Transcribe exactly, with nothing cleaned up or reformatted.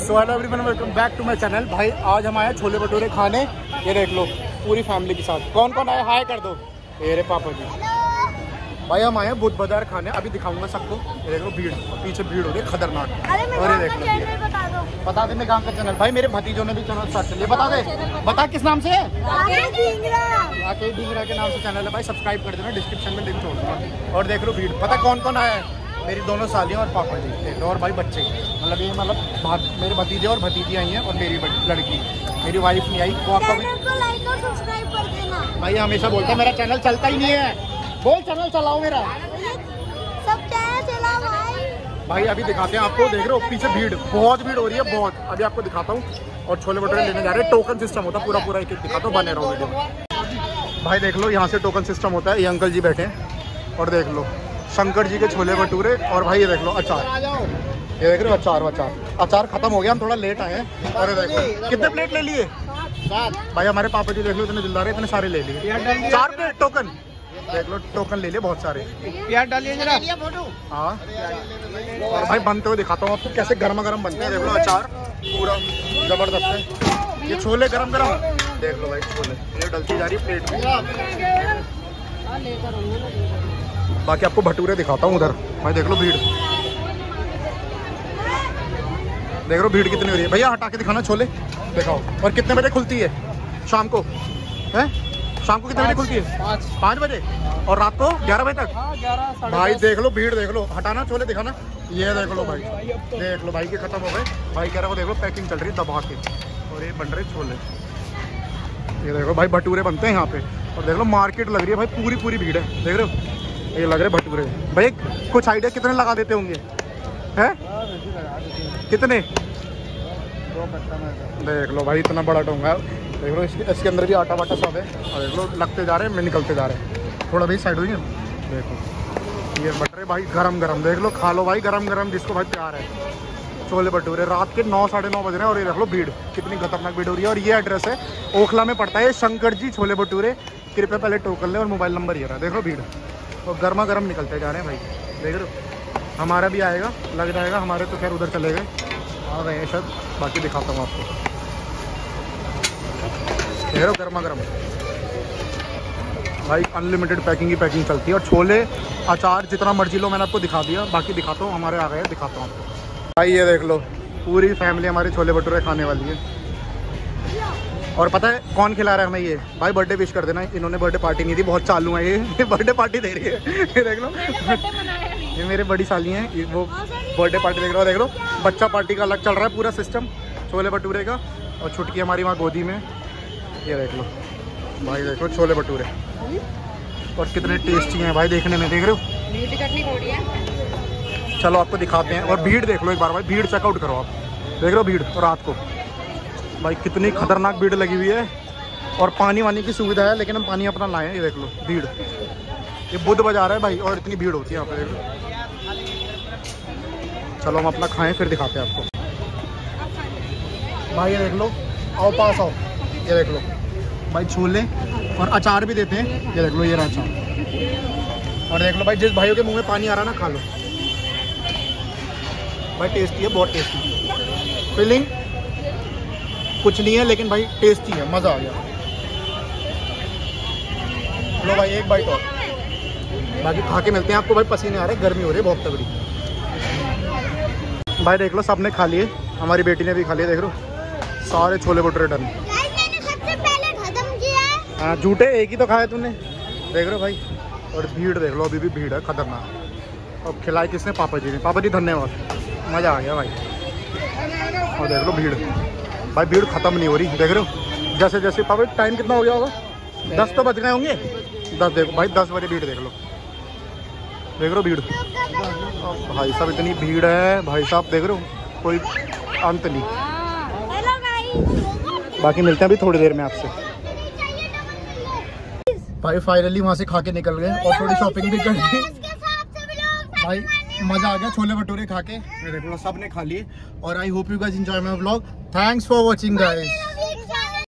So hello everyone, welcome back to my channel. भाई आज हम आए छोले भटूरे खाने। ये देख लो पूरी फैमिली के साथ। कौन कौन आए हाय कर दो। मेरे पापा जी। भाई हम आए हैं बुद्ध बाजार खाने। अभी दिखाऊंगा सबको। ये देख लो भीड़, पीछे भीड़ हो रही है खतरनाक। और ये देख लो, बता दे मैं काम का चैनल। भाई मेरे भतीजों ने भी चैनल स्टार्ट कर लिया। बता दे, बता किस नाम से है? राकेश ढींगरा के नाम से चैनल है। भाई सब्सक्राइब कर देना, डिस्क्रिप्शन में लिंक छोड़ दूंगा। और देख लो भीड़। पता कौन कौन आया है? मेरी दोनों सालियाँ और पापा जी और भाई बच्चे। मतलब ये मतलब मेरे भतीजे और भतीजी आई हैं और मेरी लड़की, मेरी वाइफ नहीं आई। वो आपको भी लाइक और सब्सक्राइब कर देना। भाई हमेशा बोलता है मेरा चैनल चलता ही नहीं है। बोल चैनल चलाओ मेरा। सब चैनल चलाओ भाई। भाई अभी दिखाते हैं आपको। देख रहे हो पीछे भीड़, बहुत भीड़ हो रही है बहुत। अभी आपको दिखाता हूँ। और छोले भटूरे लेने जा रहे हैं। टोकन सिस्टम होता है पूरा पूरा, एक एक दिखाता हूँ, बने रहो वीडियो में। भाई देख लो यहाँ से टोकन सिस्टम होता है। ये अंकल जी बैठे हैं और देख लो शंकर जी के छोले भटूरे। और भाई ये देख लो अचार, ये देख रहे हो अचार अचार अचार खत्म हो गया, हम थोड़ा लेट आए हैं। और देखो कितने प्लेट ले लिए? भाई हमारे पापा जी देख लो इतने दिलदार है, इतने सारे ले लिए। चार प्लेट टोकन, देख लो टोकन ले लिए बहुत सारे। प्याज डालिए जरा। हाँ और भाई बनते हुए दिखाता हूँ आपको कैसे गर्मा गर्म बनते हैं। देख लो अचार पूरा जबरदस्त है। ये छोले गरम गरम देख लो भाई। छोले ये डलती जा रही है प्लेट में। बाकी आपको भटूरे दिखाता हूँ उधर। भाई देख लो भीड़, देख लो भीड़ कितनी हो रही है। भैया हटा के दिखाना छोले दिखाओ। और कितने बजे खुलती है शाम को? है शाम को कितने बजे खुलती है? पाँच पाँच बजे। और रात को ग्यारह बजे तक? हाँ, ग्यारह। भाई देख लो भीड़, देख लो। हटाना छोले दिखाना। ये देख लो भाई, देख लो भाई के खत्म हो गए। भाई कह रहा है देख लो पैकिंग चल रही है दबा के। और ये बन रहे छोले। ये देखो भाई भटूरे बनते हैं यहाँ पे। और देख लो मार्केट लग रही है भाई, पूरी पूरी भीड़ है। देख रहे हो ये लग रहे भटूरे। भाई कुछ आइडिया कितने लगा देते होंगे? हैं कितने? देख लो भाई इतना बड़ा डोंगा है। देख लो इसके इसके अंदर भी आटा वाटा सब है। और देख लो लगते जा रहे हैं, मैं निकलते जा रहे हैं। थोड़ा भी साइड हुई है। देखो ये भटूरे भाई गरम गरम। देख लो खा लो भाई गरम गरम, जिसको भाई प्यार है। छोले भटूरे रात के नौ साढ़े नौ बज रहे हैं। और ये देख लो भीड़ कितनी खतरनाक भीड़ हो रही है। और ये एड्रेस है ओखला में पड़ता है शंकर जी छोले भटूरे। कृपया पहले टोकन ले और मोबाइल नंबर ये रहा। देख लो भीड़ और गर्मा गर्म निकलते जा रहे हैं भाई। देख रहे हो हमारा भी आएगा, लग जाएगा। हमारे तो खैर उधर चले गए, आ गए हैं शायद। बाकी दिखाता हूँ आपको। देख रहे हो गर्मा गर्म भाई, अनलिमिटेड पैकिंग ही पैकिंग चलती है। और छोले अचार जितना मर्जी लो, मैंने आपको दिखा दिया। बाकी दिखाता हूँ, हमारे आ गए दिखाता हूँ आपको। भाई ये देख लो पूरी फैमिली हमारी छोले भटूरे खाने वाली है। और पता है कौन खिला रहा है हमें? ये भाई बर्थडे विश कर देना। इन्होंने बर्थडे पार्टी नहीं दी, बहुत चालू है ये बर्थडे पार्टी दे रही है। ये देख लो ये मेरे बड़ी साली हैं, वो बर्थडे पार्टी देख रहा हो। देख लो बच्चा पार्टी का अलग चल रहा है पूरा सिस्टम छोले भटूरे का। और छुटकी हमारी वहाँ गोदी में। ये देख लो भाई, देख लो छोले भटूरे और कितने टेस्टी हैं भाई देखने में। देख रहे हो चलो आपको दिखाते हैं। और भीड़ देख लो एक बार भाई, भीड़ चेकआउट करो आप। देख रहे हो भीड़। और रात को भाई कितनी खतरनाक भीड़ लगी हुई है। और पानी वानी की सुविधा है, लेकिन हम पानी अपना लाए हैं। ये देख लो भीड़, ये बुद्ध बाजार है भाई और इतनी भीड़ होती है यहाँ पे। देख लो चलो हम अपना खाएं फिर दिखाते हैं आपको। भाई ये देख लो, आओ पास आओ। ये देख लो भाई छोले और अचार भी देते हैं। ये देख लो ये रहा अचार। और देख लो भाई जिस भाइयों के मुँह में पानी आ रहा ना, खा लो भाई। टेस्टी है, बहुत टेस्टी। फीलिंग कुछ नहीं है लेकिन भाई टेस्टी है, मज़ा आ गया। लो भाई एक बाइट और। बाकी खा के मिलते हैं आपको। भाई पसीने आ रहे, गर्मी हो रही है बहुत तगड़ी। भाई देख लो सबने खा लिए, हमारी बेटी ने भी खा लिया। देख लो सारे छोले भटूरे डन। मैंने सबसे पहले खत्म किया। हाँ झूठे, एक ही तो खाया तूने। देख लो भाई। और भीड़ देख लो, अभी भी भीड़ है खतरनाक। और खिलाए किसने? पापा जी ने। पापा जी धन्यवाद, मज़ा आ गया भाई। और देख लो भीड़ भाई, भीड़ खत्म नहीं हो रही। देख रहे हो जैसे जैसे पापा टाइम कितना हो गया होगा? दस तो बज गए होंगे। दस देखो भाई, दस बजे भीड़ देख लो। देख रहे हो भीड़ भाई साहब, इतनी भीड़ है भाई साहब। देख रहे हो कोई अंत नहीं। बाकी मिलते हैं अभी थोड़ी देर में आपसे। भाई फाइनली वहाँ से खा के निकल गए और थोड़ी शॉपिंग भी कर ली भाई। मजा आ गया छोले भटूरे खा के। देख लो सब ने खा लिए। और I hope you guys enjoy my vlog. Thanks for watching guys.